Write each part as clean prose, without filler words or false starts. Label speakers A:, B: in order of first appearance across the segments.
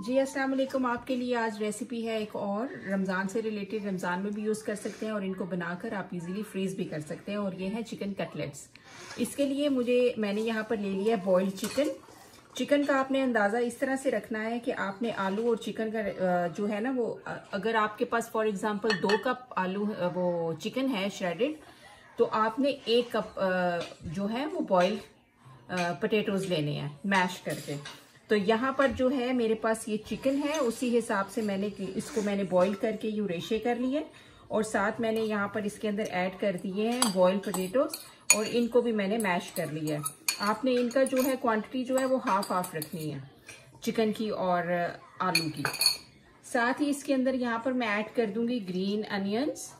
A: जी अस्सलाम वालेकुम। आपके लिए आज रेसिपी है एक और रमज़ान से रिलेटेड। रमज़ान में भी यूज़ कर सकते हैं और इनको बनाकर आप इजीली फ्रीज भी कर सकते हैं। और ये है चिकन कटलेट्स। इसके लिए मैंने यहाँ पर ले लिया है बॉइल्ड चिकन। चिकन का आपने अंदाज़ा इस तरह से रखना है कि आपने आलू और चिकन का जो है ना वो, अगर आपके पास फॉर एग्जांपल 2 कप आलू वो चिकन है श्रेडेड, तो आपने 1 कप जो है वो बॉइल्ड पोटैटोज लेने हैं मैश करके। तो यहाँ पर जो है मेरे पास ये चिकन है, उसी हिसाब से मैंने बॉईल करके यूं रेशे कर लिए और साथ मैंने यहाँ पर इसके अंदर ऐड कर दिए हैं बॉइल्ड पोटैटोज और इनको भी मैंने मैश कर लिया है। आपने इनका जो है क्वांटिटी जो है वो हाफ रखनी है, चिकन की और आलू की। साथ ही इसके अंदर यहाँ पर मैं ऐड कर दूंगी ग्रीन अनियंस।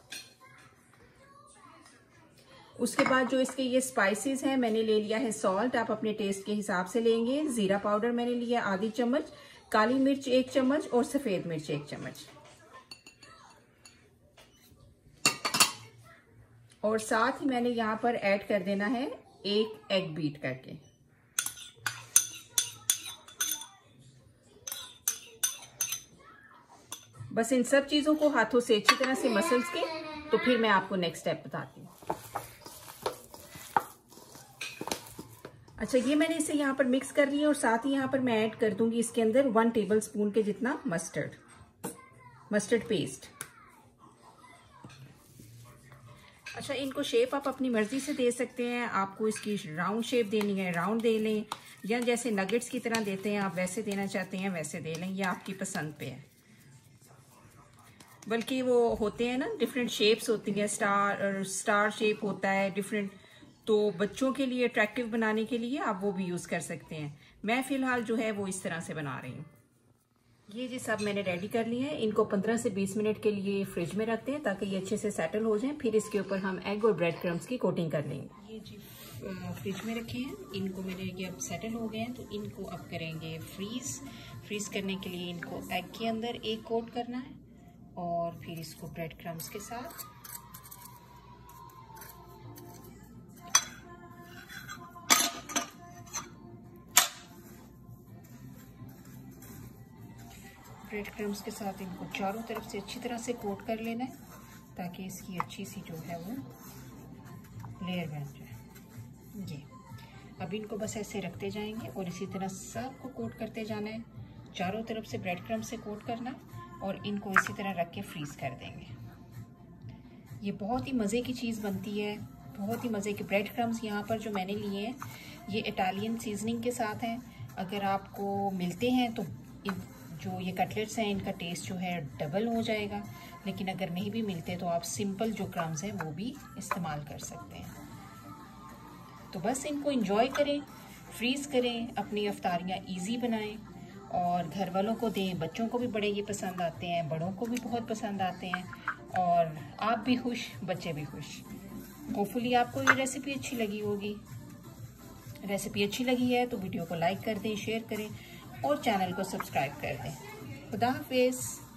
A: उसके बाद जो इसके ये स्पाइसेस हैं, मैंने ले लिया है सॉल्ट, आप अपने टेस्ट के हिसाब से लेंगे। जीरा पाउडर मैंने लिया आधी चम्मच, काली मिर्च 1 चम्मच और सफेद मिर्च 1 चम्मच। और साथ ही मैंने यहाँ पर ऐड कर देना है 1 एग बीट करके। बस इन सब चीजों को हाथों से अच्छी तरह से मसल्स के, तो फिर मैं आपको नेक्स्ट स्टेप बताती हूँ। अच्छा, ये मैंने इसे यहाँ पर मिक्स कर लिया और साथ ही यहाँ पर मैं ऐड कर दूंगी इसके अंदर 1 टेबलस्पून के जितना मस्टर्ड पेस्ट। अच्छा, इनको शेप आप अपनी मर्जी से दे सकते हैं। आपको इसकी राउंड शेप देनी है राउंड दे लें, या जैसे नगेट्स की तरह देते हैं आप वैसे देना चाहते हैं वैसे दे लें, ये आपकी पसंद पे है। बल्कि वो होते हैं ना डिफरेंट शेप्स होती हैं, स्टार शेप होता है डिफरेंट, तो बच्चों के लिए अट्रैक्टिव बनाने के लिए आप वो भी यूज कर सकते हैं। मैं फिलहाल जो है वो इस तरह से बना रही हूँ। ये जी सब मैंने रेडी कर लिए हैं। इनको 15 से 20 मिनट के लिए फ्रिज में रखते हैं ताकि ये अच्छे से सेटल हो जाएं। फिर इसके ऊपर हम एग और ब्रेड क्रम्स की कोटिंग कर लेंगे। ये जी फ्रिज में रखे हैं, इनको मैंने ये अब सेटल हो गए हैं, तो इनको अब करेंगे फ्रीज करने के लिए इनको एग के अंदर एक कोट करना है और फिर इसको ब्रेड क्रम्स के साथ इनको चारों तरफ से अच्छी तरह से कोट कर लेना है ताकि इसकी अच्छी सी जो है वो लेयर बन जाए। ये अब इनको बस ऐसे रखते जाएंगे और इसी तरह सबको कोट करते जाना है। चारों तरफ से ब्रेड क्रम्स से कोट करना और इनको इसी तरह रख के फ्रीज कर देंगे। ये बहुत ही मज़े की चीज़ बनती है, बहुत ही मज़े के। ब्रेड क्रम्स यहाँ पर जो मैंने लिए हैं ये इटालियन सीजनिंग के साथ हैं। अगर आपको मिलते हैं तो जो ये कटलेट्स हैं इनका टेस्ट जो है डबल हो जाएगा, लेकिन अगर नहीं भी मिलते तो आप सिंपल जो क्रम्स हैं वो भी इस्तेमाल कर सकते हैं। तो बस इनको एंजॉय करें, फ्रीज करें, अपनी अफ्तारियाँ इजी बनाएं और घर वालों को दें। बच्चों को भी बड़े ये पसंद आते हैं, बड़ों को भी बहुत पसंद आते हैं और आप भी खुश, बच्चे भी खुश। होपफुली आपको ये रेसिपी अच्छी लगी होगी। रेसिपी अच्छी लगी है तो वीडियो को लाइक कर दें, शेयर करें और चैनल को सब्सक्राइब कर दें। खुदा हाफिज़।